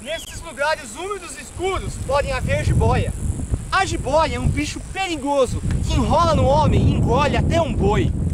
Nesses lugares úmidos e escuros podem haver jiboia. A jiboia é um bicho perigoso que enrola no homem e engole até um boi.